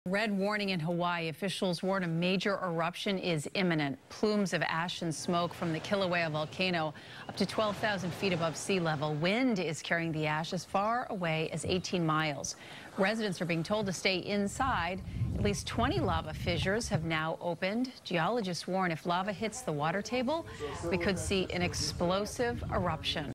Red warning in Hawaii. Officials warn a major eruption is imminent. Plumes of ash and smoke from the Kilauea volcano up to 12,000 feet above sea level. Wind is carrying the ash as far away as 18 miles. Residents are being told to stay inside. At least 20 lava fissures have now opened. Geologists warn if lava hits the water table, we could see an explosive eruption.